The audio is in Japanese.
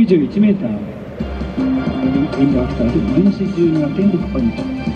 91メーター、ウィンドアクターでマイナス17.6ポイント。